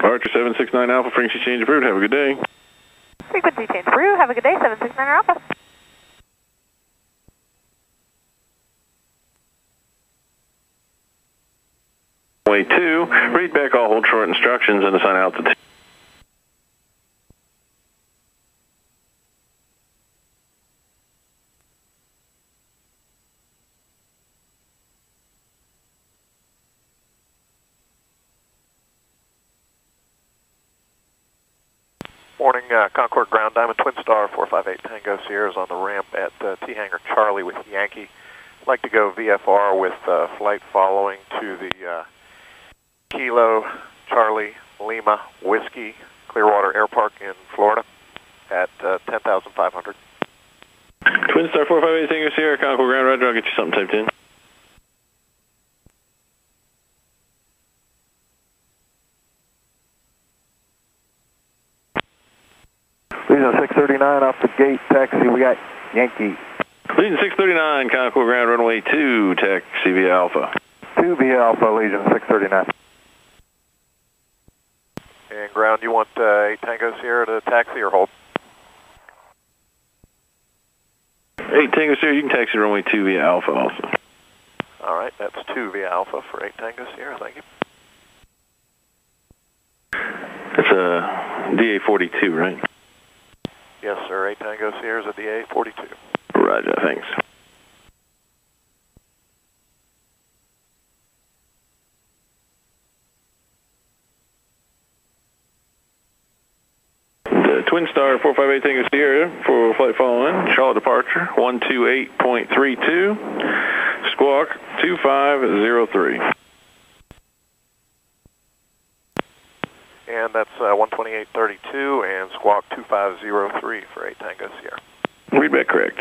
Archer 769 Alpha, frequency change approved. Have a good day. Frequency change approved. Have a good day, 769 Alpha. Way 2, read back all hold short instructions and assign altitude. Morning, Concord Ground Diamond Twin Star 458 Tango Sierra's on the ramp at T Hangar Charlie with Yankee. I'd like to go VFR with flight following to the Kilo Charlie Lima Whiskey Clearwater Air Park in Florida at 10,500. Twin Star 458 Tango Sierra, Concord Ground, Roger, I'll get you something typed in. Legion 639 off the gate, taxi, we got Yankee. Legion 639, Concord Ground, runway 2, taxi via Alpha. 2 via Alpha, Legion 639. And ground, you want 8 Tango Sierra to taxi or hold? 8 Tango Sierra, you can taxi runway 2 via Alpha also. All right, that's 2 via Alpha for 8 Tango Sierra, thank you. That's a DA-42, right? Yes, sir, 8 Tango Sierra's a DA-42. Roger, thanks. The Twin Star 458 Tango Sierra for flight following, Charlotte departure, 128.32, squawk 2503. And that's 128.32 and squawk 2503 for 8 Tango Sierra. Read back correct.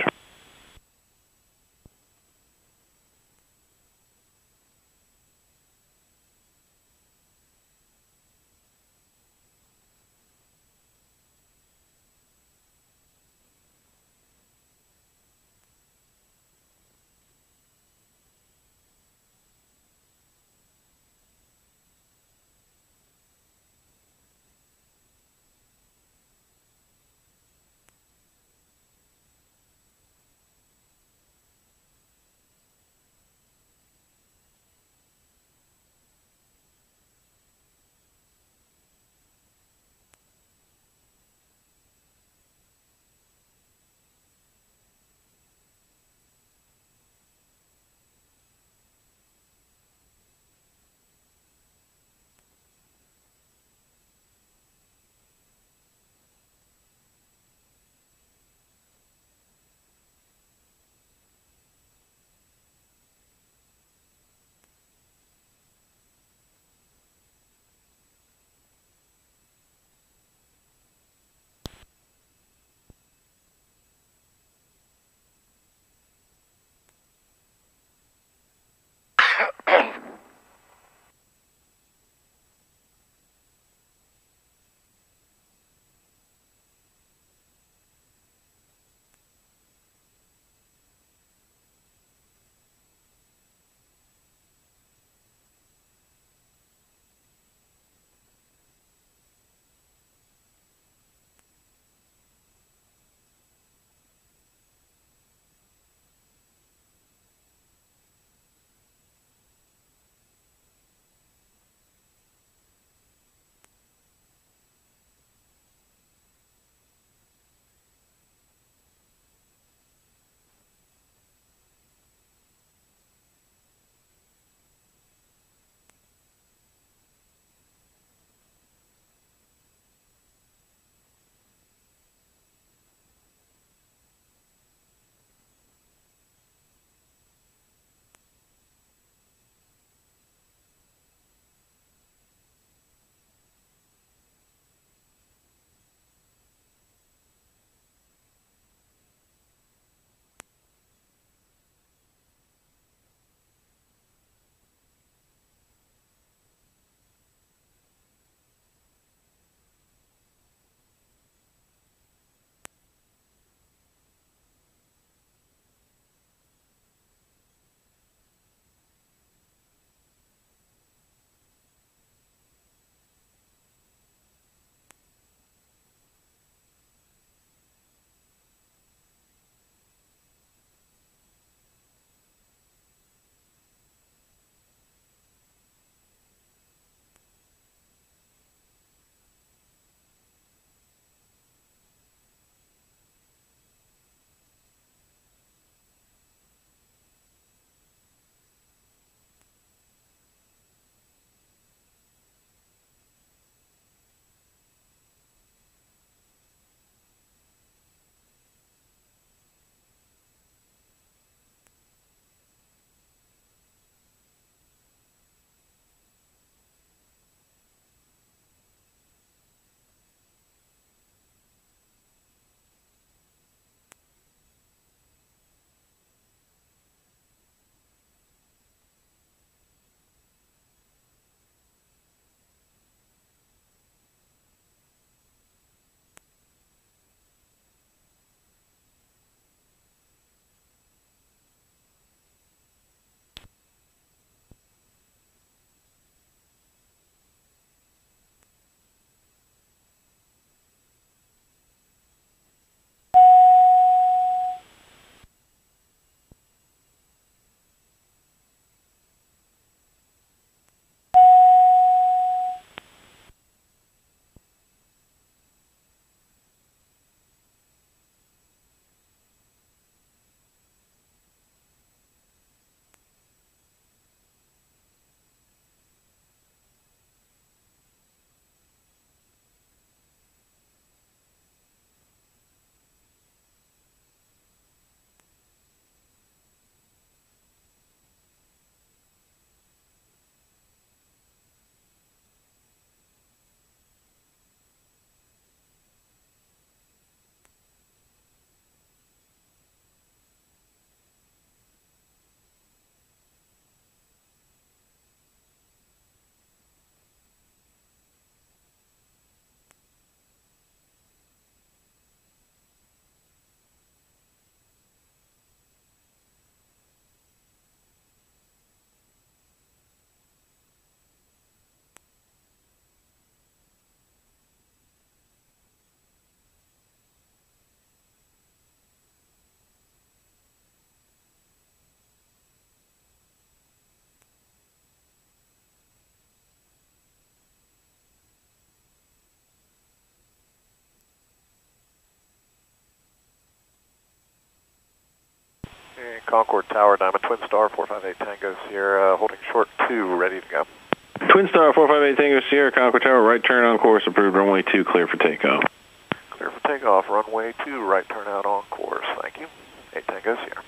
Concord Tower, Diamond Twin Star, 458 Tango Sierra, holding short 2, ready to go. Twin Star 458 Tango Sierra, Concord Tower, right turn on course, approved, runway 2, clear for takeoff. Clear for takeoff, runway 2, right turn out on course, thank you. 8 Tango Sierra.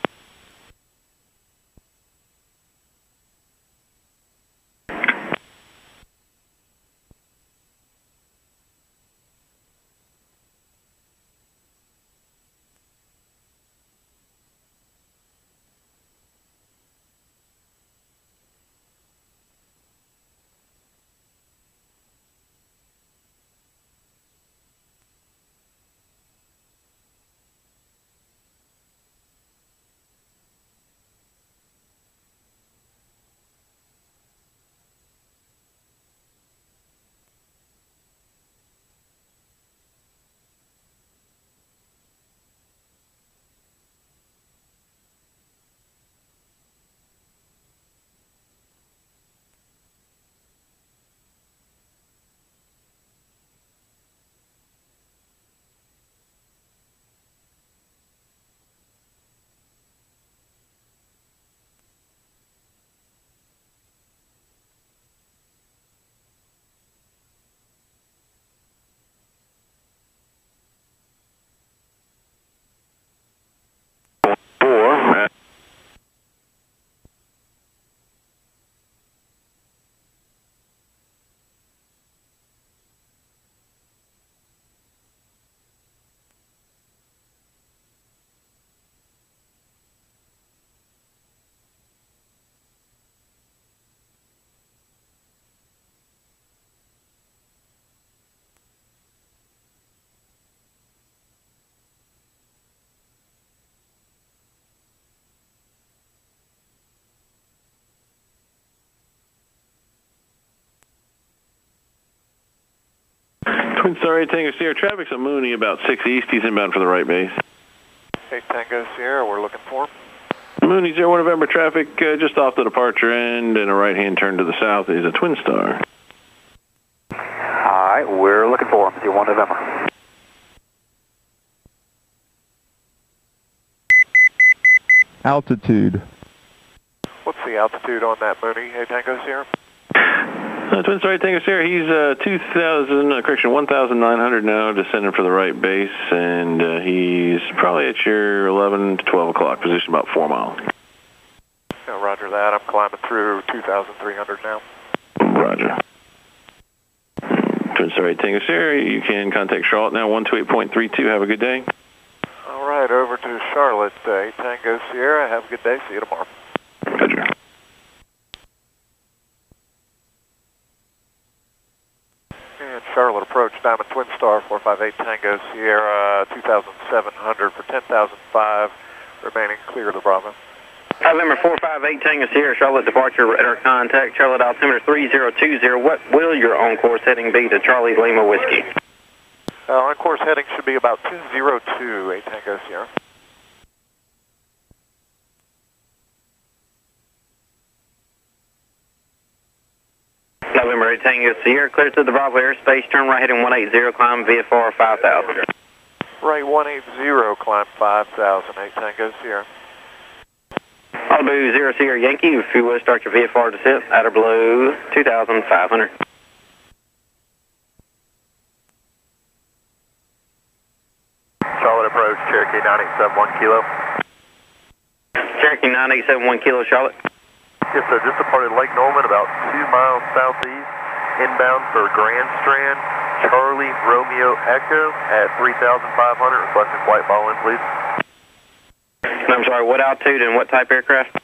Twin Star 8 Tango Sierra, traffic's at Mooney, about 6 east, he's inbound for the right base. 8 Tango Sierra, we're looking for him. Mooney 01 November traffic, just off the departure end, and a right-hand turn to the south is a Twin Star. Alright, we're looking for him, 01 November. Altitude. What's the altitude on that Mooney, 8 Tango Sierra? Twin Star 8 Tango Sierra, he's 1,900 now, descending for the right base, and he's probably at your 11 to 12 o'clock position, about 4 miles. Yeah, roger that. I'm climbing through 2,300 now. Roger. Twin Star 8 Tango Sierra, you can contact Charlotte now, 128.32. Have a good day. All right, over to Charlotte, 8 Tango Sierra. Have a good day. See you tomorrow. Roger. And Charlotte approach, Diamond Twin Star, 458 Tango Sierra, 2,700 for 10,005, remaining clear of the Bravo. November 458 Tango Sierra, Charlotte departure, radar contact, Charlotte altimeter 3020. What will your on-course heading be to Charlie Lima Whiskey? On-course heading should be about 202, 8 Tango Sierra. November 8 Tango Sierra, clear to the Bravo airspace, turn right heading 180, climb VFR 5000. Right 180, climb 5,000, 8 Tango Sierra. Malibu 0 Sierra Yankee, if you will start your VFR descent at or below 2,500. Charlotte approach, Cherokee 9871 Kilo. Cherokee 9871 Kilo, Charlotte. Yes, sir. Just departed Lake Norman, about 2 miles southeast, inbound for Grand Strand, Charlie Romeo Echo at 3,500. Requesting flight following, please. I'm sorry, what altitude and what type aircraft?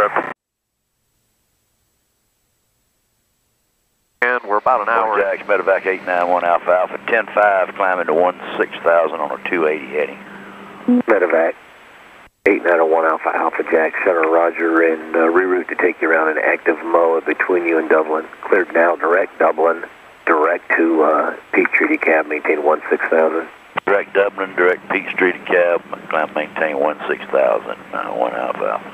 And we're about an hour. Jax, Medevac 891 Alpha Alpha, 10-5, climbing to 16,000 on a 280 heading. Medevac 891 Alpha Alpha Jack, Center Roger, and reroute to take you around an active MOA between you and Dublin. Cleared now, direct Dublin, direct to Peachtree Cab, maintain 16,000. Direct Dublin, direct Peachtree Cab, climb maintain 16,000, 1 Alpha Alpha.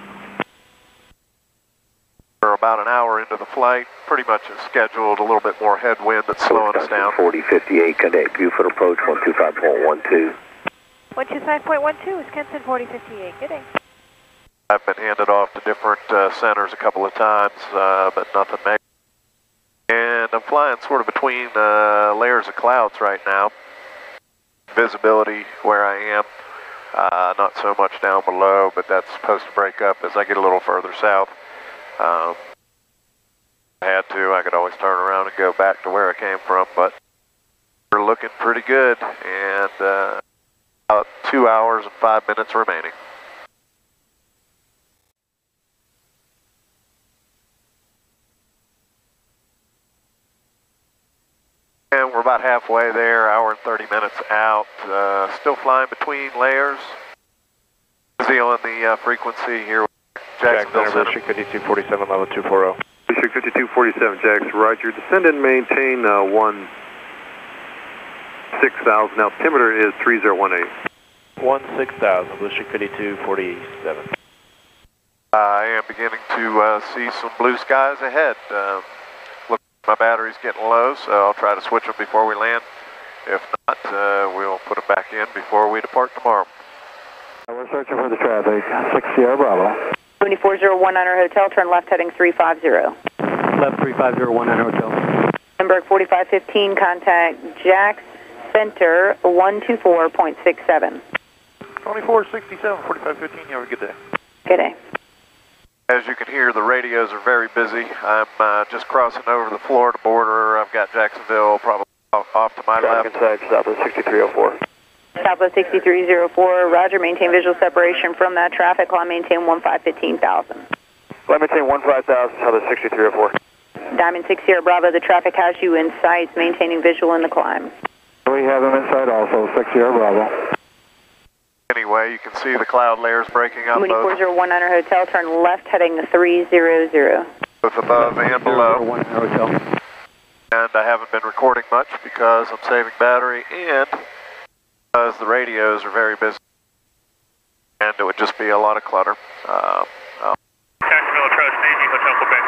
We're about an hour into the flight, pretty much as scheduled, a little bit more headwind that's slowing us down. 4058, contact Buford approach 125.12. 125.12, Wisconsin 4058, good day. I've been handed off to different centers a couple of times, but nothing major. And I'm flying sort of between layers of clouds right now. Visibility where I am, not so much down below, but that's supposed to break up as I get a little further south. If I had to, I could always turn around and go back to where I came from, but we're looking pretty good, and about 2 hours and 5 minutes remaining. And we're about halfway there, hour and 30 minutes out. Still flying between layers. Busy on the frequency here with Jacksonville Center. District 5247, level 240. District 5247, Jax, roger. Descend and maintain 16,000. Altimeter is 3018. 16,000, District 5247. I am beginning to see some blue skies ahead. My battery's getting low, so I'll try to switch them before we land. If not, we'll put them back in before we depart tomorrow. We're searching for the traffic. 6 Sierra Bravo. 24019 Hotel, turn left heading 350. Left 35019 Hotel. Hamburg 4515, contact Jax Center 124.67. 2467, 4515, have a good day. Good day. As you can hear, the radios are very busy. I'm just crossing over the Florida border. I've got Jacksonville probably off to my left. Inside Southwest 6304. Southwest 6304, roger, maintain visual separation from that traffic, climb maintain 15,000. Climb maintain 15,000, Southwest 6304. Diamond 6 Sierra Bravo, the traffic has you in sight, maintaining visual in the climb. We have them inside also, 6 Sierra Bravo. Anyway, you can see the cloud layers breaking up both 24019 Hotel, turn left heading 300. both above and below. 1019 Hotel. And I haven't been recording much because I'm saving battery and because the radios are very busy. And it would just be a lot of clutter. Jacksonville approach, Navy, Hotel Quebec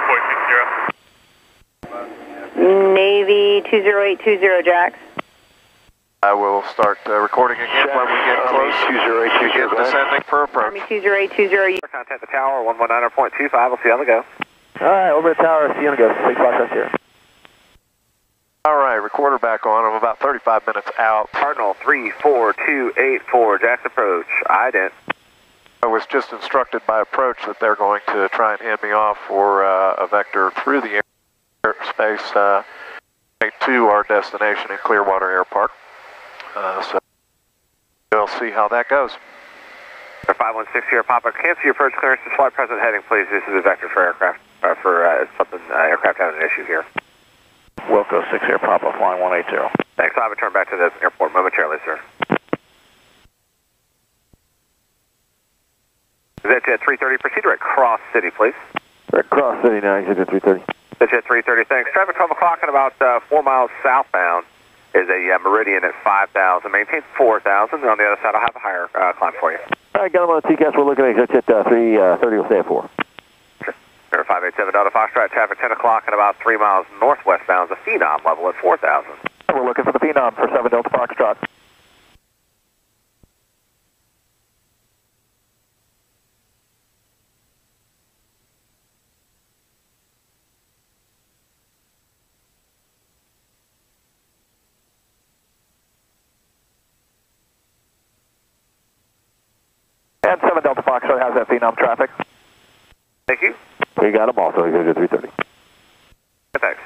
460. Navy 20820, Jax. I will start recording again when we get close. 20820. Begin descending for approach. Army 20820. Contact the tower, 119.25. We'll see you on the go. All right, over the tower. See you on the go. 6 process here. All right, recorder back on. I'm about 35 minutes out. Cardinal 34284, Jax approach. Ident. I was just instructed by approach that they're going to try and hand me off for a vector through the airspace to our destination in Clearwater Air Park. So we'll see how that goes. 516 here, Papa. Cancel your approach clearance to flight present heading, please. This is a vector for aircraft, aircraft having an issue here. Wilco 6 here, Papa, flying 180. Thanks. I'll return back to the airport momentarily, sir. Jet 330, proceed direct cross city, please. Direct cross city now, exit 330. Jet 330, thanks. Traffic 12 o'clock and about 4 miles southbound is a meridian at 5,000. Maintain 4,000. On the other side, I'll have a higher climb for you. All right, got them on the TCAS. We're looking at exit 330. We'll stay at 4. Sure. 587 Delta Foxtrot, traffic 10 o'clock and about 3 miles northwestbound is a Phenom level at 4,000. We're looking for the Phenom for 7 Delta Foxtrot. And 7 Delta Foxtrot has that Phenom traffic. Thank you. We got them also, exit 330. Thanks.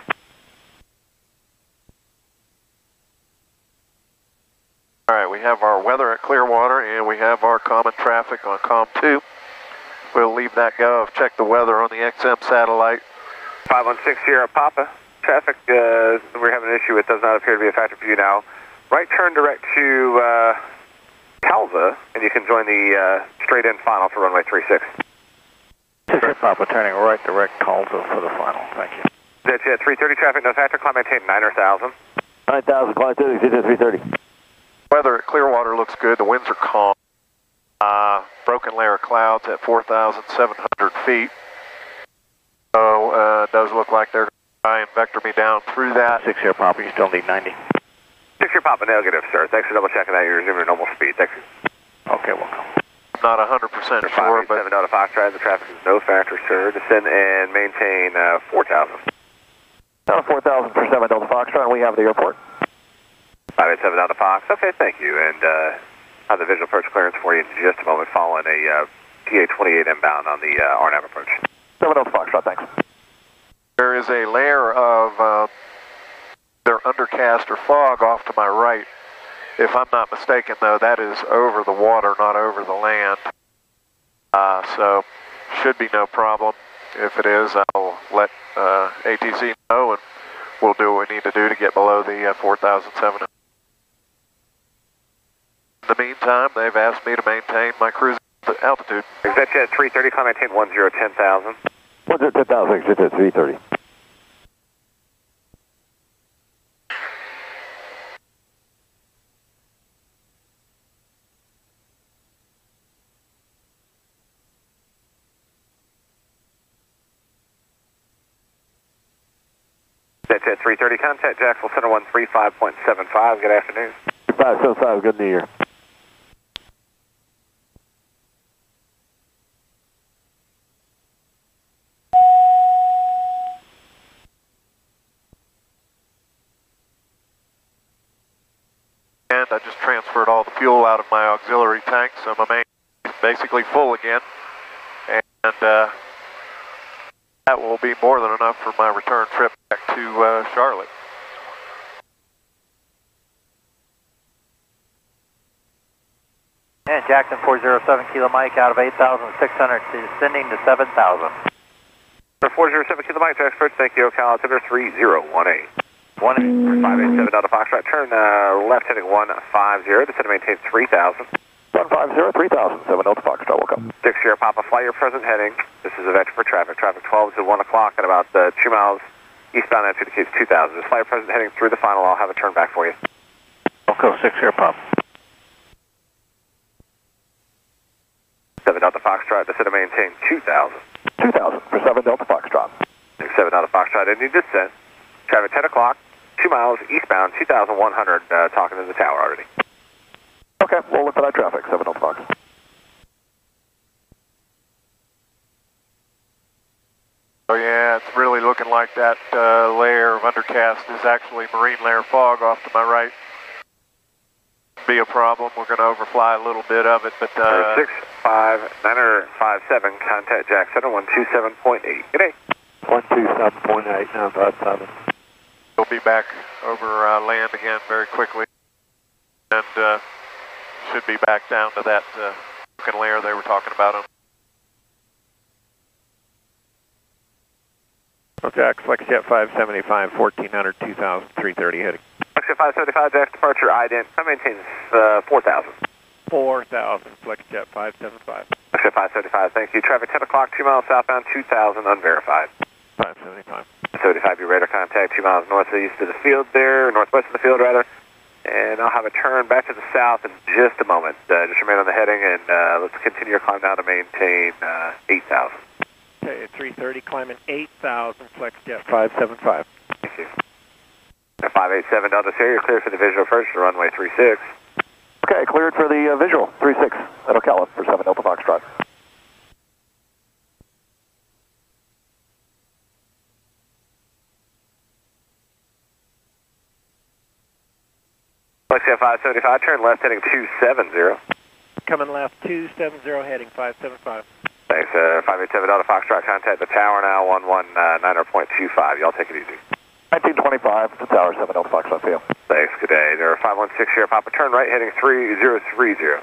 All right, we have our weather at Clearwater and we have our common traffic on COM2. We'll leave that go. I've checked the weather on the XM satellite. 516 Sierra Papa. Traffic we're having an issue with does not appear to be a factor for you now. Right turn direct to Calva, and you can join the straight-in final for runway 36. 6 here, Papa, turning right direct Calva for the final. Thank you. Jet 330 traffic, no factor, climb maintain 9,000. 9,000, climb to exit 330. Weather at Clearwater looks good. The winds are calm. Broken layer of clouds at 4,700 feet. So it does look like they're going to try and vector me down through that. 6 here, Papa, you still need 90. 6 here, Papa, negative, sir. Thanks for double checking that. You're resuming your normal speed. Thanks. Okay, welcome. Not 100% sure, but 587 Delta Foxtrot, the traffic is no factor, sir. Descend and maintain 4,000. 4,000 for 7 Delta Foxtrot, we have the airport. 587 Delta Fox, okay, thank you. And have the visual approach clearance for you in just a moment, following a TA-28 inbound on the RNAV approach. 7 Delta Foxtrot, thanks. there is a layer of either undercast or fog off to my right. If I'm not mistaken, though, that is over the water, not over the land. So should be no problem. If it is, I'll let ATC know, and we'll do what we need to do to get below the 4,700. In the meantime, they've asked me to maintain my cruising altitude. ExitJet 330, climb maintain 1010,000. 10,000, ExitJet 330. ExitJet 330, contact Jacksonville Center 135.75. Good afternoon. 575, good New Year. And I just transferred all the fuel out of my auxiliary tank, so my main is basically full again. And that will be more than enough for my return trip back to Charlotte. And Jackson 407 Kilo Mike out of 8,600 descending to 7,000. 407 Kilo Mike, Jackson First, thank you. Ocala altimeter 3018. 587 Delta Foxtrot, turn left heading 150, descend to maintain 3,000. 150, 3,000, 7 Delta Foxtrot, welcome. 6 Sierra Papa, fly your present heading. This is a vector for traffic. Traffic 12 to 1 o'clock at about 2 miles eastbound, that indicates 2,000. Just fly your present heading through the final. I'll have a turn back for you. Okay, 6 Sierra Papa. 7 Delta Foxtrot, descend to maintain 2,000. 2,000 for 7 Delta Foxtrot. 7 Delta Foxtrot, ending descent. Traffic 10 o'clock, 2 miles eastbound, 2,100, talking to the tower already. Okay, we'll look for that traffic, 7 Delta Fox. Oh yeah, it's really looking like that layer of undercast is actually marine layer fog off to my right. Be a problem. We're going to overfly a little bit of it, but 65957, contact Jack Center 127.8. Good day. 127.8, 957. we'll be back over land again very quickly, and should be back down to that looking layer they were talking about on. Jack, FlexJet 575, 1400, 2000, 330 heading. FlexJet 575, Jack departure, ident, maintains 4,000. 4,000, FlexJet 575. FlexJet 575, thank you. Traffic 10 o'clock, 2 miles southbound, 2,000, unverified. 575. 75, your radar contact, 2 miles northeast of the field there, northwest of the field rather. And I'll have a turn back to the south in just a moment. Just remain on the heading, and let's continue your climb down to maintain 8,000. Okay, at 330, climbing 8,000, FlexJet 575. Thank you. 587 Delta Sierra, you're cleared for the visual approach to runway 36. Okay, cleared for the visual, 36 at Ocala for 7 Delta Foxtrot. FlexJet 575, turn left heading 270. Coming left 270, heading 575. Thanks, 587 Delta Foxtrot, contact the tower now, 119.25. Y'all take it easy. 1925, the tower, 7 Delta Foxtrot, see you. Thanks, good day. There are 516 Sierra Papa, turn right heading 3030.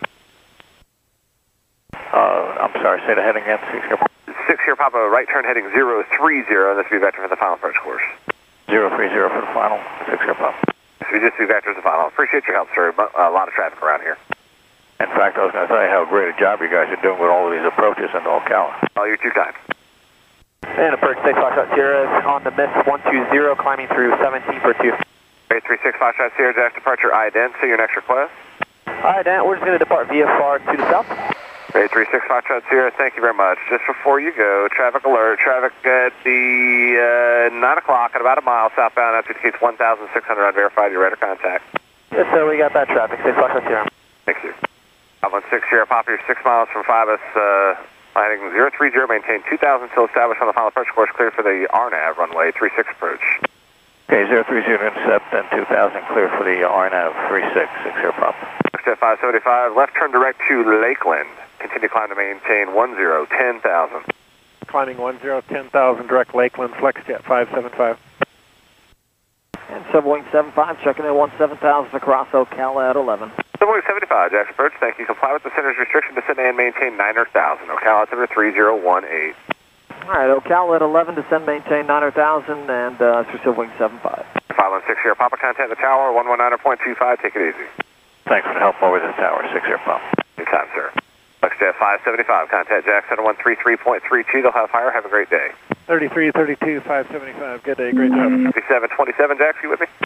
I'm sorry, say the heading again, 6 Sierra. 6 Sierra Papa, right turn heading 030, and this will be vector for the final approach course. 030 for the final, 6 Sierra Papa. This will just be vector as the final. Appreciate your help, sir. A lot of traffic around here. In fact, I was going to say how great a job you guys are doing with all of these approaches into Ocala. Oh, you're too kind. And approach 6 Foxtrot Sierra on the miss 120, climbing through 17 for 2. 836 Foxtrot Sierra, Jack departure ident, see your next request. Ident, we're just going to depart VFR to the south. 836 Foxtrot Sierra, thank you very much. Just before you go, traffic alert, traffic at the 9 o'clock at about a mile southbound, altitude indicates 1,600 unverified, your radar contact. Yes, sir, we got that traffic, 6 Foxtrot Sierra. Thank you. 516 Sierra Papa, you're 6 miles from Fibus, landing 030, maintain 2000 until established on the final approach course, clear for the RNAV runway 36 approach. Okay, 030 intercept and 2000 clear for the RNAV 36, 6 Sierra Papa. Step 575, left turn direct to Lakeland. Continue climb to maintain 10,000. Climbing 10,000 direct Lakeland, FlexJet 575. And Subwing 75, checking in 17,000 across Ocala at 11. Subwing 75, Jackson approach, thank you. Comply with the center's restriction to descend and maintain 9,000. Ocala altimeter 3018. All right, Ocala at 11, descend, maintain 9,000, and through Subwing 75. 516 Sierra Papa, contact the tower, 119.25, take it easy. Thanks for the help over this tower, 6 Sierra Papa. Anytime, sir. FlexJet 575, contact Jack Center 133.32, they'll have fire, have a great day. 33, 32, 575, good day, great job. 5727, Jack, you with me?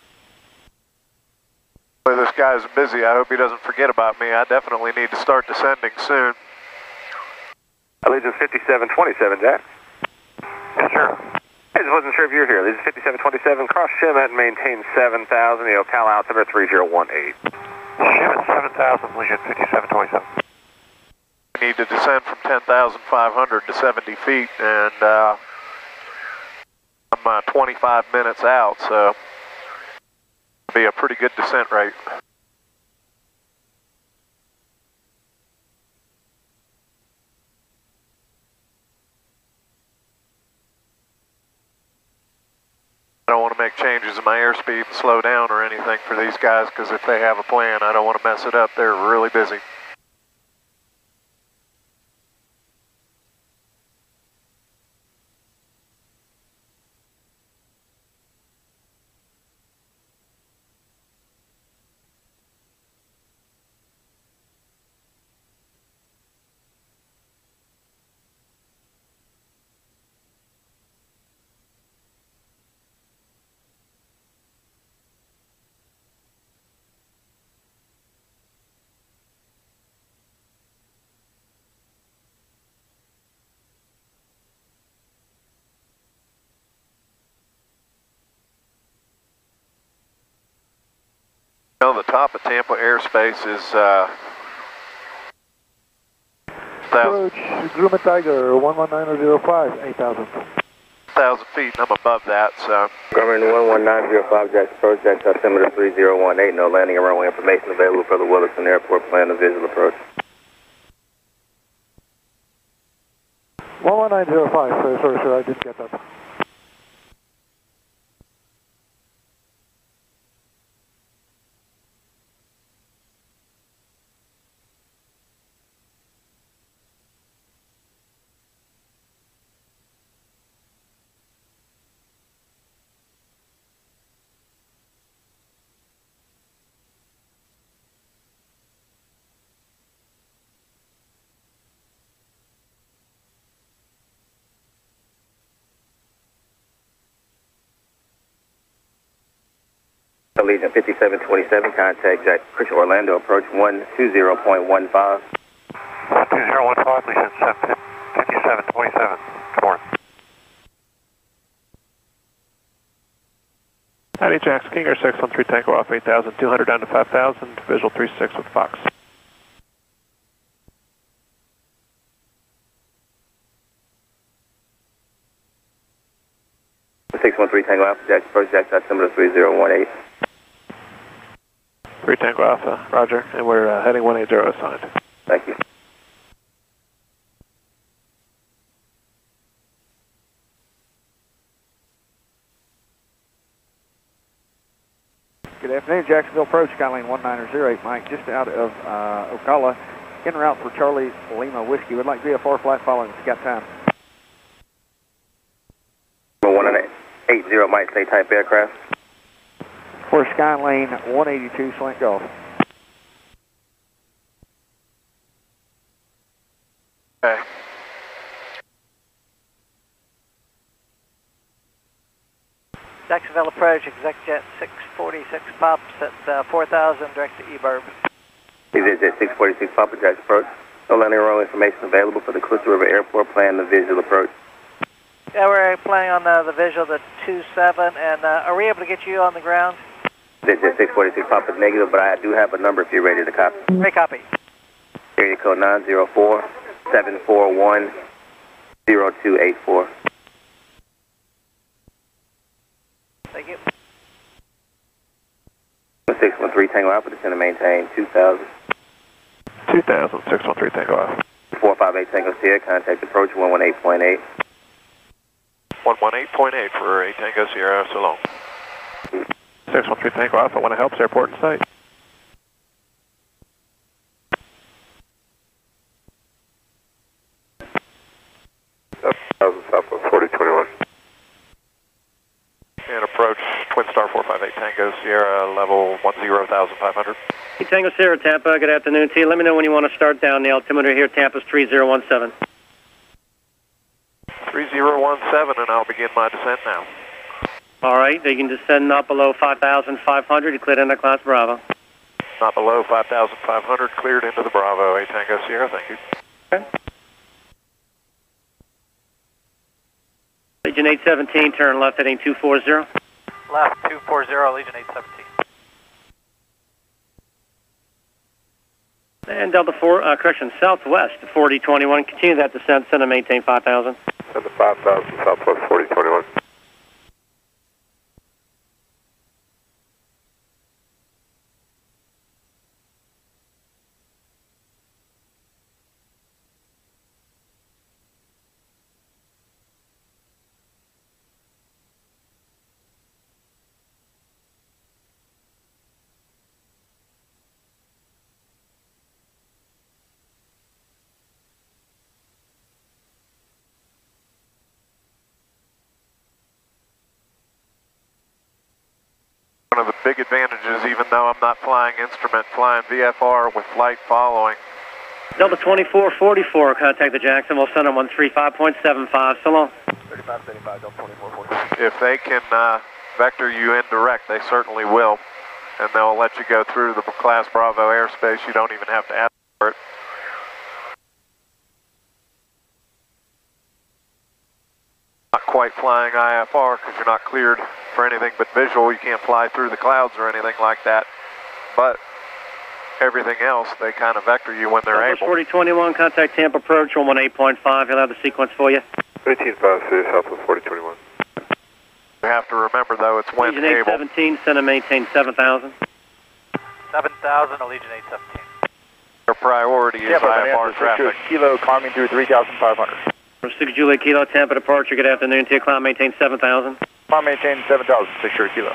Boy, this guy's busy, I hope he doesn't forget about me. I definitely need to start descending soon. Allegiance 5727, Jack. Yes, sir. I just wasn't sure if you were here. Allegiance 5727, cross Shim and maintain 7,000, the Ocala altimeter 3018. Shim at 7,000, Allegiance 5727. I need to descend from 10,500 to 70 feet, and I'm 25 minutes out, so it'll be a pretty good descent rate. I don't want to make changes in my airspeed and slow down or anything for these guys, because if they have a plan, I don't want to mess it up. They're really busy. On the top of Tampa airspace is 1,000 Grumman Tiger 11905, 8,000. 1,000 feet, and I'm above that, so. Grumman 11905, Jackson approach, Jackson altimeter 3018, no landing and runway information available for the Williston Airport, plan the visual approach. 11905, sorry sir, I didn't get that. Allegiant 5727, contact Jack Chris Orlando, approach 120.15. 12015, Allegiant 5727, come on. Howdy, Jackson, King Air 613 Tango off 8,200 down to 5,000, visual 36 with Fox. The 613 Tango Alpha, Jackson approach, Jackson altimeter 3018. 3 Tango Alpha, roger, and we're heading 180 assigned. Thank you. Good afternoon, Jacksonville approach, Skyline 1908, Mike, just out of Ocala, en route for Charlie Lima Whiskey. Would like VFR Flight Following, if you got time. 180, Mike, say type aircraft. For Skyline 182, slant golf. Okay. Jacksonville approach, ExecJet 646 pops at 4,000, direct to eBurb. ExecJet 646 Papa, Jackson approach. No landing runway information available for the Crystal River Airport, plan the visual approach. Yeah, we're planning on the visual, the 27, and are we able to get you on the ground? ExecJet 646 Papa is negative, but I do have a number if you're ready to copy. Great copy. Area code 904-741-0284. Thank you. 613 Tango Alpha, descend and maintain 2000. 2000, 613 Tango Alpha. 458 Tango Sierra, contact approach 118.8. 118.8 for 8 Tango Sierra, so long. 613 Tango Alpha, want to help, airport in sight. Southwest 4021. And approach Twin Star 458 Tango Sierra, level 10,500. Hey, Tango Sierra, Tampa, good afternoon to you. Let me know when you want to start down. The altimeter here, Tampa's 3017. 3017, and I'll begin my descent now. All right, they can descend not below 5,500. You cleared into class Bravo. Not below 5,500, cleared into the Bravo, 8 Tango Sierra, thank you. Okay. Legion 817, turn left heading 240. Left 240, Legion 817. And Delta 4, Southwest 4021. Continue that descent, send and maintain 5,000. Send to 5,000, Southwest 4021. One of the big advantages, even though I'm not flying instrument, flying VFR with flight following. Delta 2444, contact the Jacksonville Center 135.75, so long. 3575, Delta 2444. If they can vector you indirect, they certainly will. And they'll let you go through the Class Bravo airspace. You don't even have to ask for it. Not quite flying IFR because you're not cleared for anything but visual. You can't fly through the clouds or anything like that. But everything else, they kind of vector you when they're able. 4021, contact Tampa approach 118.5. He'll have the sequence for you. 18.5, Southwest 4021. You have to remember, though, it's wind Legion cable. 817, send and maintain 7,000. 7,000 to Legion 817. Their priority is IFR traffic. Kilo climbing through 3,500. From 6 Juliet Kilo, Tampa departure, good afternoon to you. Climb maintain 7,000. Climb maintain 7,000, 6 Kilo.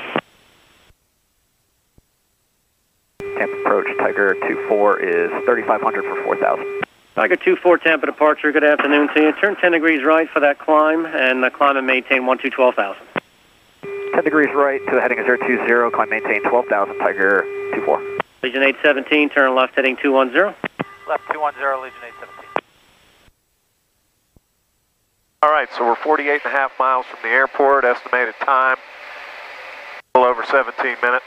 Tampa approach, Tiger 24 is 3,500 for 4,000. Tiger 24, Tampa departure, good afternoon to you. Turn 10 degrees right for that climb, and climb and maintain 12,000. 10 degrees right to the heading of 020, climb maintain 12,000, Tiger 24. Legion 817, turn left heading 210. Left 210, Legion 817. All right, so we're 48.5 miles from the airport. Estimated time, a little over 17 minutes.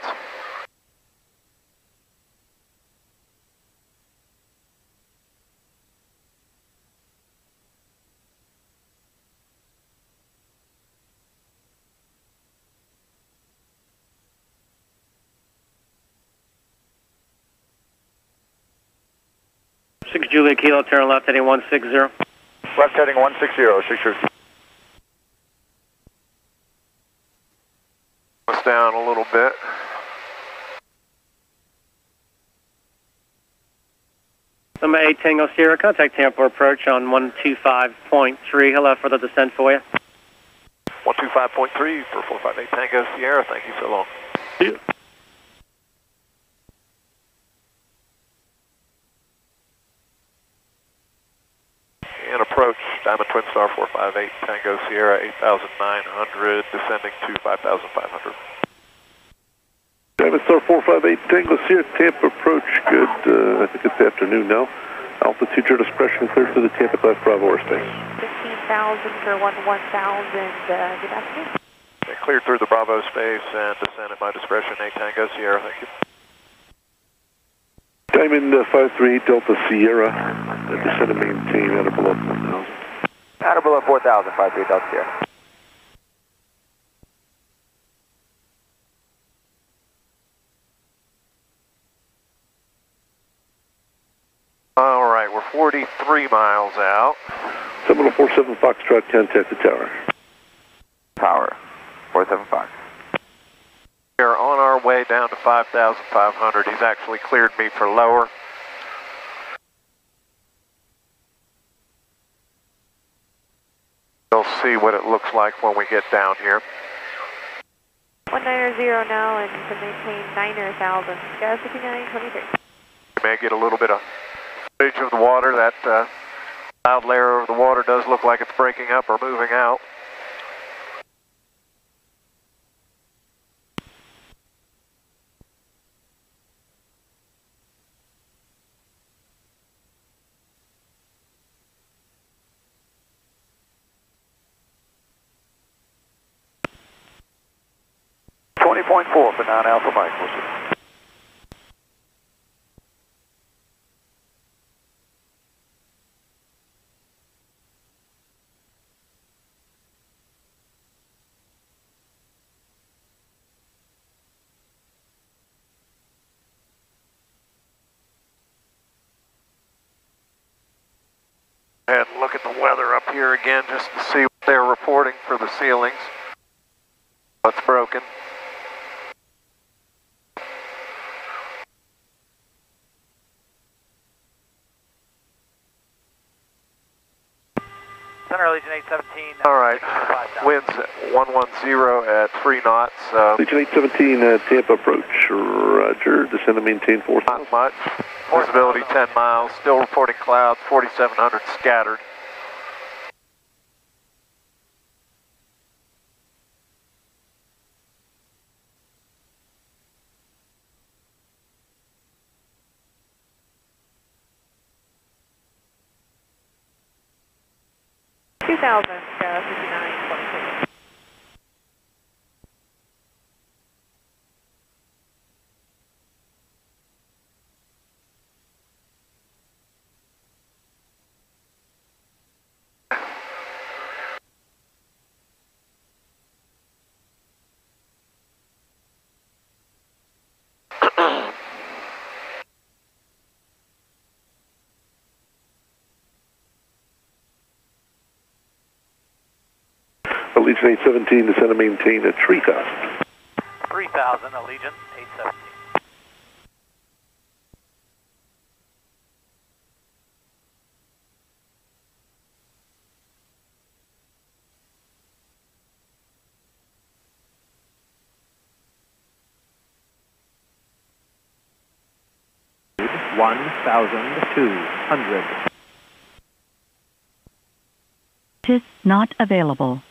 Six Juliet Kilo, turn left heading 160. Left heading 160, 6 Us down a little bit. Number 8 Tango Sierra, contact Tampa approach on 125.3. He'll have further descent for you. 125.3 for 458 Tango Sierra. Thank you so long. Yeah. And approach Diamond Twin Star 458 Tango Sierra 8,900, descending to 5,500. Diamond Star 458 Tango Sierra, Tampa approach, good, I think it's afternoon now. Altitude your discretion, clear to the Tampa Class Bravo airspace. 15,000 for 1,000, good afternoon. Okay, cleared through the Bravo space and descend at my discretion, 8 Tango Sierra, thank you. Diamond 538 Delta Sierra, descend and maintain at or below 4,000. At or below 4,000, 538 Delta Sierra. All right. right, we're 43 miles out. Seminole 47 Foxtrot, contact the tower. Tower, 47 Fox. We are on our way down to 5,500. He's actually cleared me for lower. We'll see what it looks like when we get down here. 190 now and to maintain 9,000. Gas 5923. You may get a little bit of footage of the water. That cloud layer of the water does look like it's breaking up or moving out. .4 for 9 Alpha Mike, we'll see. Go ahead and look at the weather up here again just to see what they're reporting for the ceilings. What's broken. Center Legion 817. All right, winds at 110 at 3 knots. Legion 817, Tampa approach, roger, descend and maintain 4,000. Not much, visibility 10 miles, still reporting clouds, 4,700 scattered. Allegiant 817, descend and maintain at 3,000. 3,000, Allegiant 817. Not available.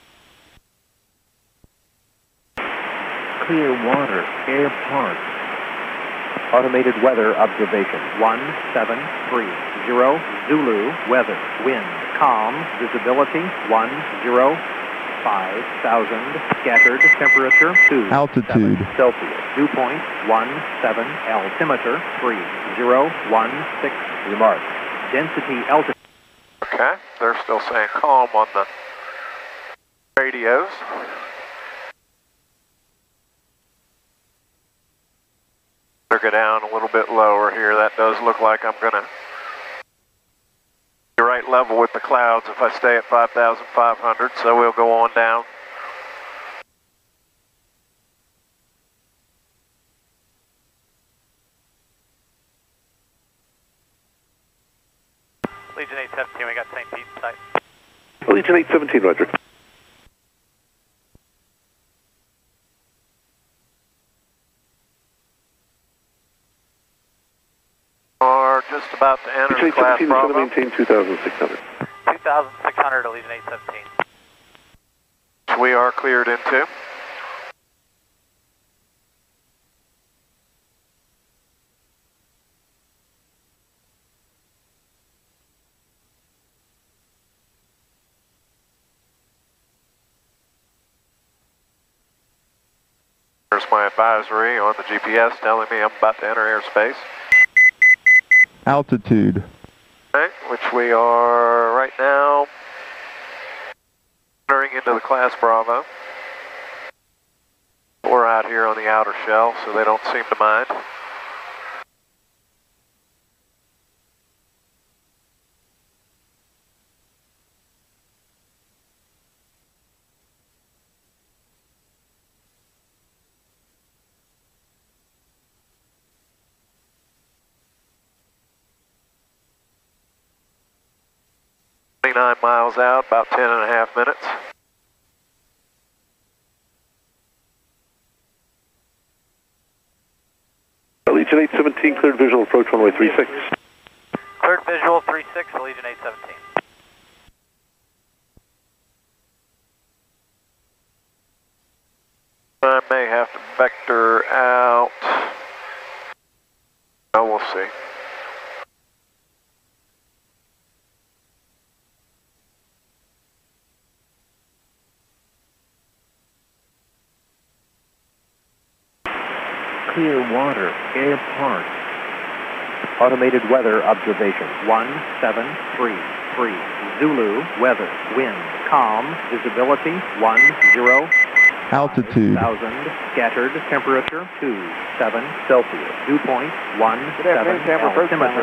Clearwater Airport. Automated weather observation 173. Zulu weather. Wind calm. Visibility 105,000. Scattered temperature 2. Altitude. Celsius. Dew point 17. Altimeter 3016. Remark. Density altitude. Okay, they're still saying calm on the radios. Better go down a little bit lower here. That does look like I'm going to be right level with the clouds if I stay at 5,500, so we'll go on down. Legion 817, we got St. Pete in sight. Legion 817, roger. Are just about to enter Legion class 817, Bravo. descend and maintain 2,600. 2,600 to Legion 817. We are cleared into. There's my advisory on the GPS telling me I'm about to enter airspace. Altitude. Okay, which we are right now entering into the class Bravo. We're out here on the outer shell, so they don't seem to mind. 29 miles out, about 10.5 minutes. Allegiant 817, cleared visual approach runway 36. Cleared visual 36, Allegiant 817. I may have to vector out. Oh, we'll see. Clearwater Airport. Automated weather observation 1733. Zulu weather. Wind calm. Visibility 10. Altitude 1000. Scattered. Temperature 27 Celsius. Dew point 17. Altimeter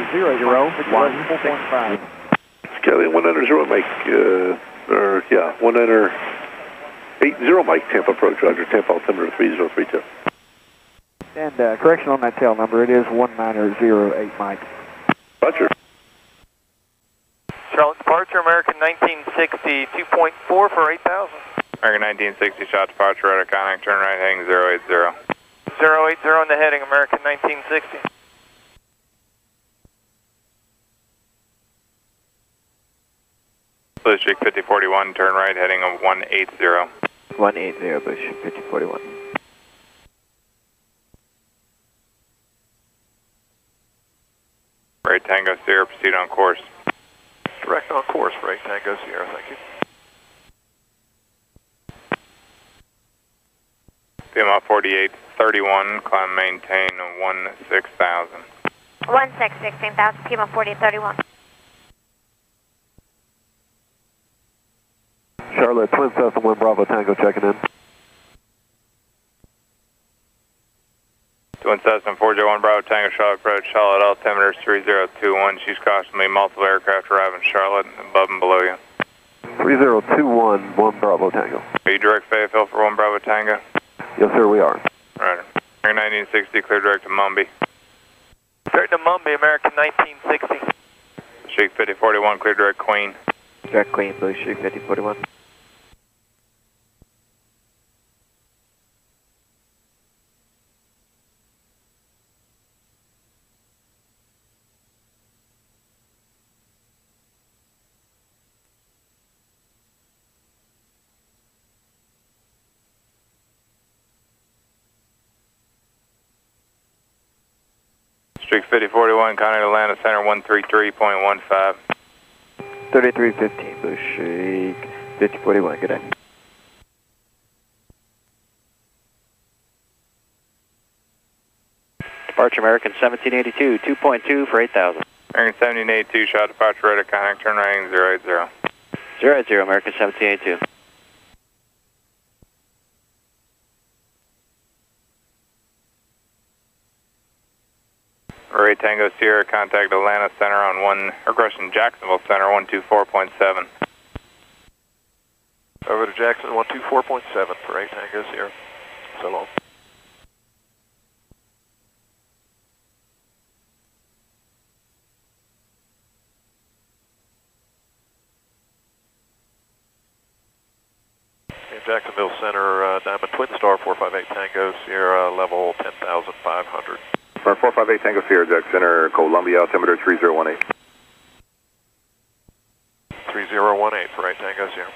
3016. Scaling 190 Mike, 1980 Mike, Tampa approach, Roger, Tampa altimeter 3032. And correction on that tail number, it is 1908 Mike. Roger. Charlotte departure, American 1960, 2.4 for 8,000. American 1960, shot departure, radar contact, turn right heading 080. 080 in the heading, American 1960. Blue Streak 5041, turn right heading 180. 180, Blue Streak 5041. Right Tango Sierra, proceed on course. Direct on course, right Tango Sierra, thank you. PML 4831, climb maintain 16,000. 16,000, PML 4831. Charlotte, Twin Southern 1 Bravo Tango checking in. Twin Cessna 401 Bravo Tango, Charlotte approach, Charlotte altimeter 3021. She's cautionally multiple aircraft arriving Charlotte, above and below you. 3021, 1 Bravo Tango. Are you direct Fayetteville for 1 Bravo Tango? Yes, sir, we are. Right. American 1960, clear direct to Mumbai. Direct to Mumbai, American 1960. Streak 5041, clear direct Queen. Direct Queen, Blue Streak 5041. Streak 5041, contact Atlanta Center 133.15. 3315, Blue Streak 5041, good day. Departure, American 1782, 2.2 for 8,000. American 1782, shot departure, radar contact, turn right heading 080. 080, American 1782. Ray Tango Sierra, contact Atlanta Center on Jacksonville Center 124.7. Over to Jackson 124.7 for 8 Tango Sierra. So long. Jacksonville Center, Diamond Twin Star 458 Tango Sierra, level 10,500. 458 Tango Sierra, Jack Center, Columbia, altimeter 3018. 3018 for 8 Tango Sierra.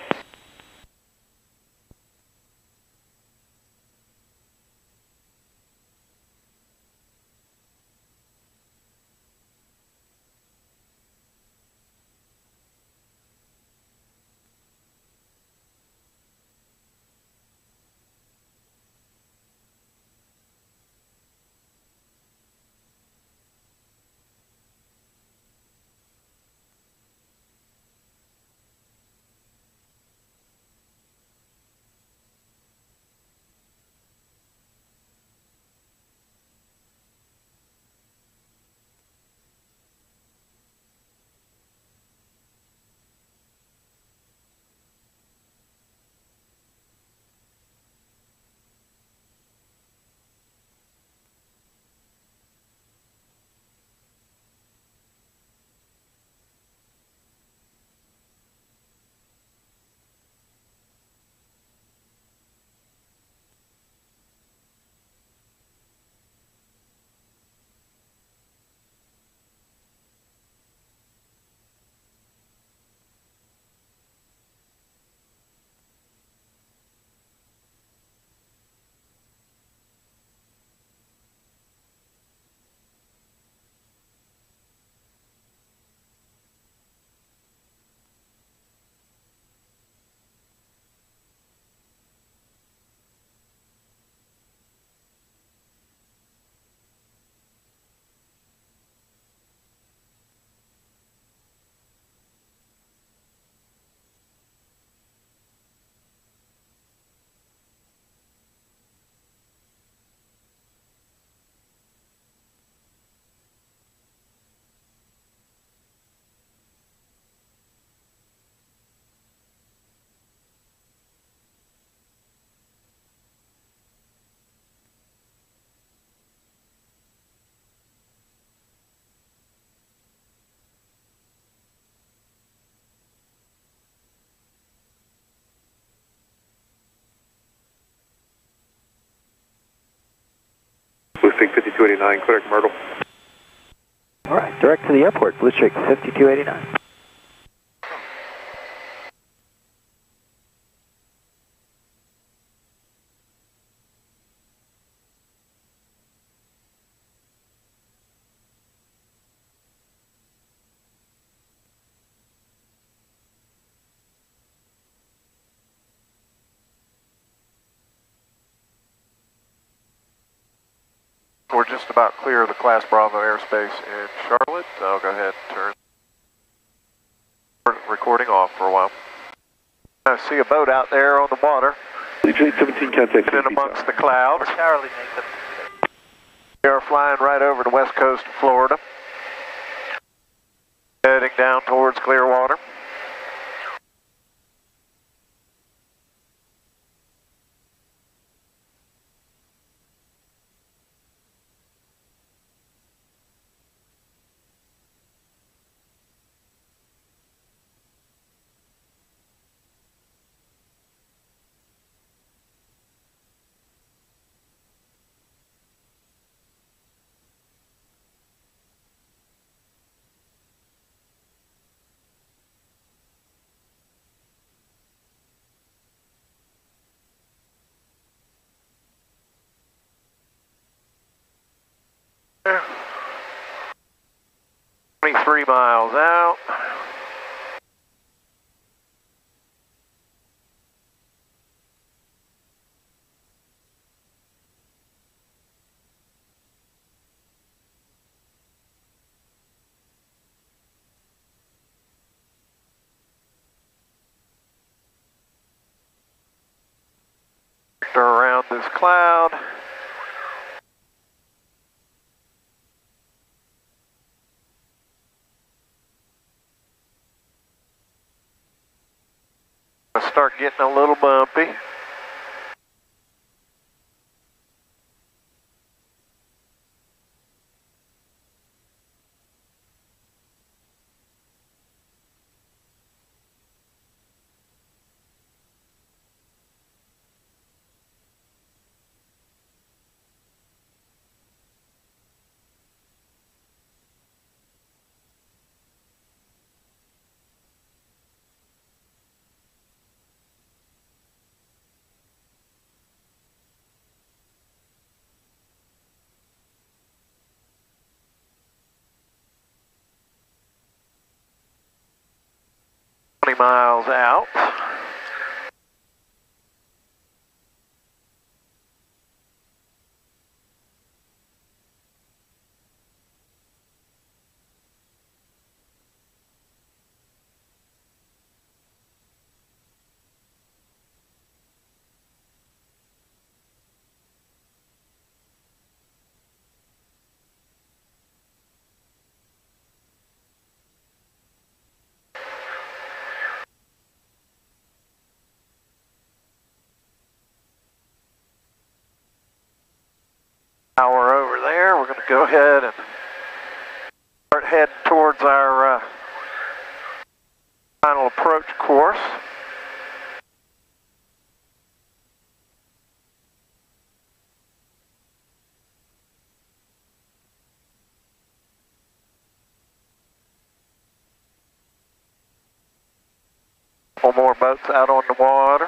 Streak 5289, clear to Myrtle. All right, direct to the airport, Blue Streak 5289. We're just about clear of the Class Bravo airspace in Charlotte. I'll go ahead and turn recording off for a while. I see a boat out there on the water. Legion 17 contact. In amongst the clouds. Charlie, Nathan. We are flying right over the west coast of Florida. Heading down towards Clearwater. Yeah. 23 miles out. Around this cloud. Start getting a little bumpy. Miles out. Hour over there, we're going to go ahead and start heading towards our final approach course. Couple more boats out on the water.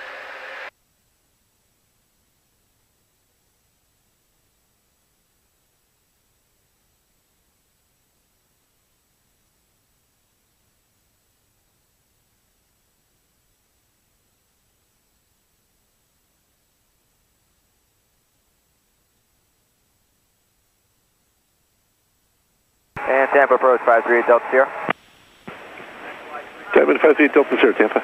And Tampa approach 538 Delta Sierra. Diamond 58 Delta Sierra, Tampa.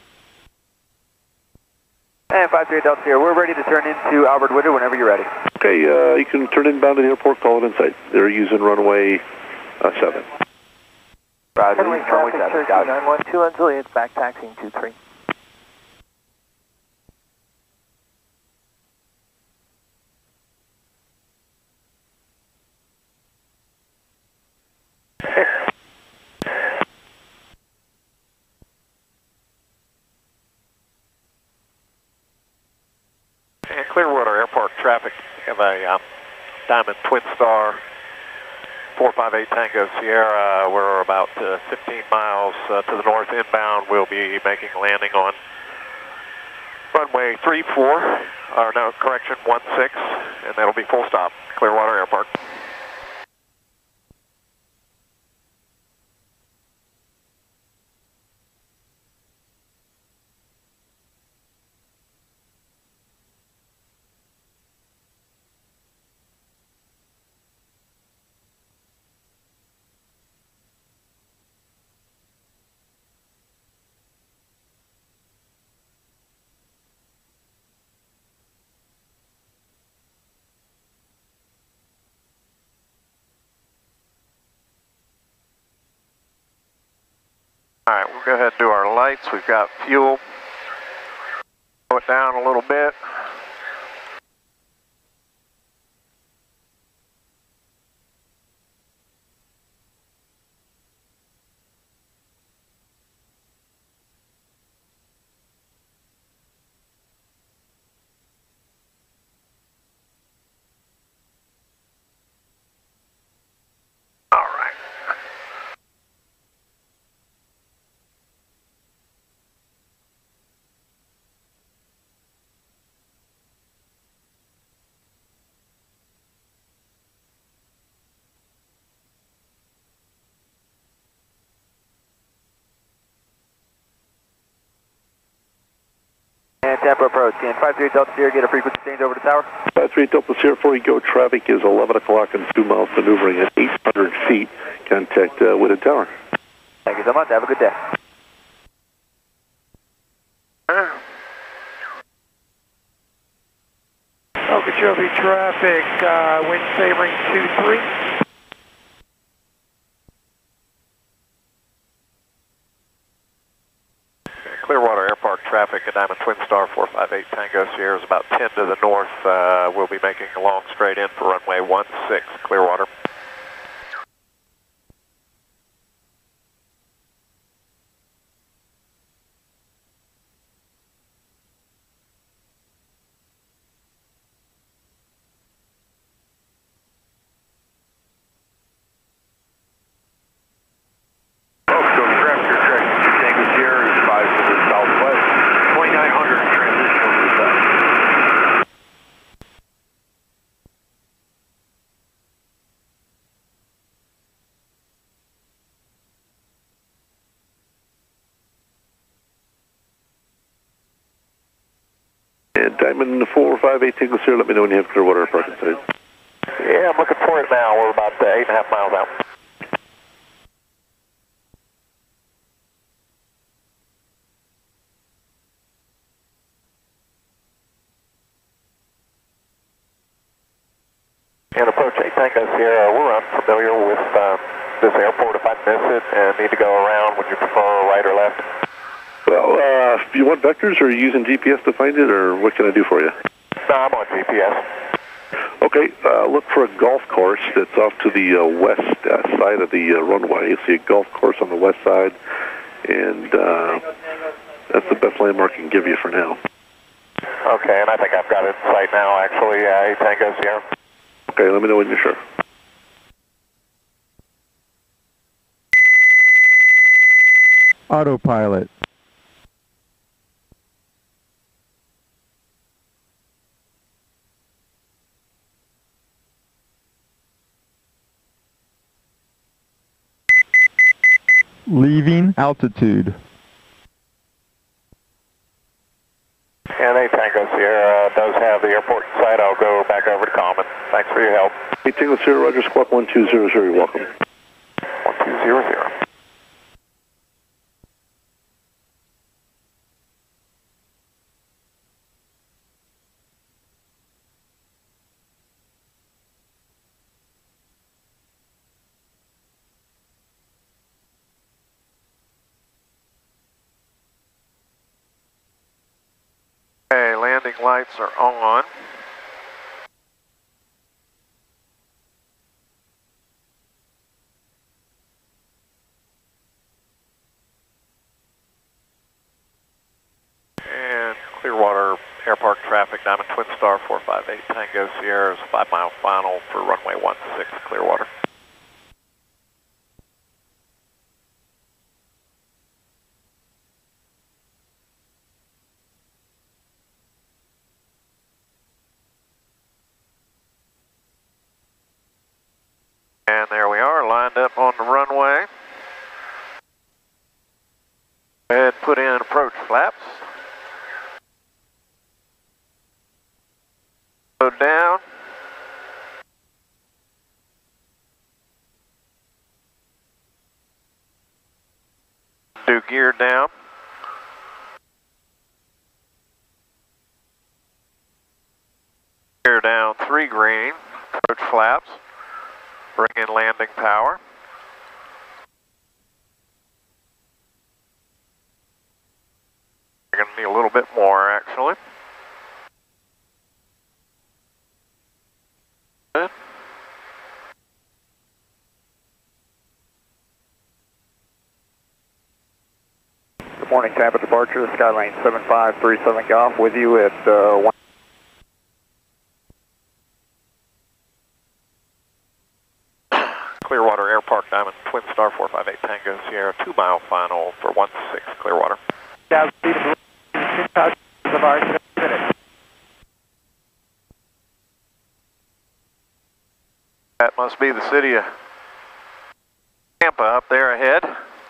And 53 Delta Sierra, we're ready to turn into Albert Woodard whenever you're ready. Okay, you can turn inbound to the airport, call it in sight. They're using runway 7. Roger, Runway 7, 912 Anzuli, it's back taxiing 23. And Clearwater Airport traffic have a Diamond Twin Star 458 Tango Sierra. We're about 15 miles to the north inbound. We'll be making a landing on runway 34, or no, correction, 16, and that'll be full stop, Clearwater Airport. All right, we'll go ahead and do our lights. We've got fuel. Slow it down a little bit. All right. And Tampa approach, and 53 Delta Sierra, get a frequency change over to tower. 53 Delta Sierra 4, go. Traffic is 11 o'clock and 2 miles maneuvering at 800 feet. Contact Wooded Tower. Thank you so much. Have a good day. Okeechobee traffic, wind favoring 23. Clearwater Airport traffic at Diamond Twin Star 458 Tango Sierra is about 10 to the north. We'll be making a long straight in for runway 16, Clearwater. And Diamond 458 Tango Sierra, let me know when you have Clearwater Airport inside. Yeah, I'm looking for it now. We're about 8.5 miles out. And approach 8 Tango Sierra, we're unfamiliar with this airport. If I miss it and need to go around, would you prefer right or left? Well, if you want vectors, or are you using GPS to find it, or what can I do for you? No, I'm on GPS. Okay, look for a golf course that's off to the west side of the runway. You see a golf course on the west side, and that's the best landmark I can give you for now. Okay, and I think I've got it in sight now, actually, 8 Tango Sierra. Okay, let me know when you're sure. Autopilot. Leaving altitude. And 8 Tango Sierra does have the airport in sight. I'll go back over to Common. Thanks for your help. 8 Tango Sierra, Roger, squawk 1200, you're welcome. 1200. Okay, landing lights are on. And Clearwater Airport traffic, Diamond Twin Star 458 Tango Sierra's 5-mile final for runway 16 Clearwater. And there we are, lined up on the runway. Go ahead and put in approach flaps. Go down. Do gear down. Gear down 3 green. Approach flaps. Bring in landing power. You're going to need a little bit more, actually. Good. Good morning, Tampa departure, Skylane 7537 Golf with you at 1. Clearwater Air Park Diamond Twin Star 458 Tango Sierra 2-mile final for 16 Clearwater. That must be the city of Tampa up there ahead.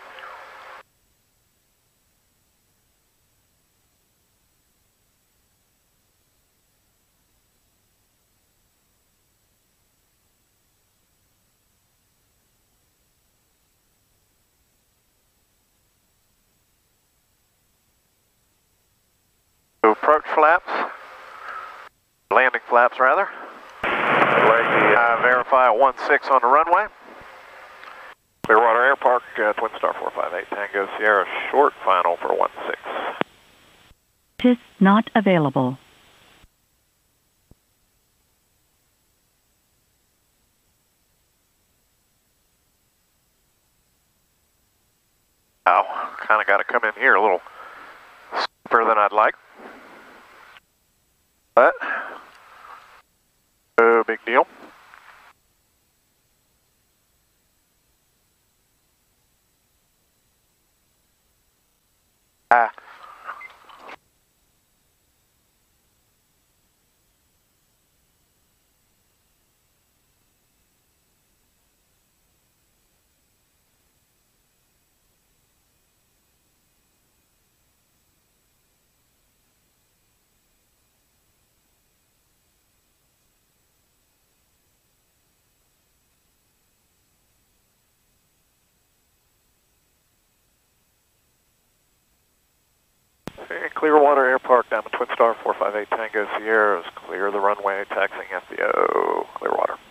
So approach flaps, landing flaps rather. Verify 16 on the runway. Clearwater Air Park, Twin Star 458 Tango Sierra, short final for 16. Is not available. Wow, kind of got to come in here a little steeper than I'd like. But, no big deal. Clearwater Air Park, Diamond Twin Star 458 Tango Sierra is clear the runway, taxiing FBO, Clearwater.